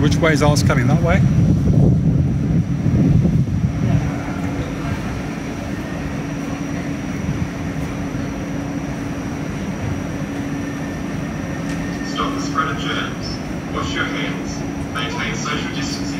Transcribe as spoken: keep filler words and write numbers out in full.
Which way is ours coming? That way? Stop the spread of germs. Wash your hands. Maintain social distancing.